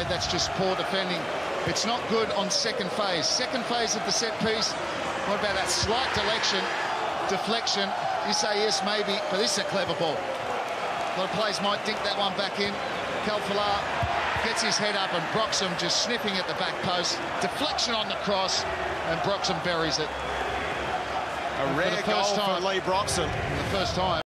Adelaide, that's just poor defending. It's not good on second phase. Second phase of the set piece. What about that slight deflection? You say yes, maybe, but this is a clever ball. A lot of players might dink that one back in. Calfalar gets his head up, and Broxham just sniffing at the back post. Deflection on the cross, and Broxham buries it. A rare goal for Leigh Broxham. For the first time.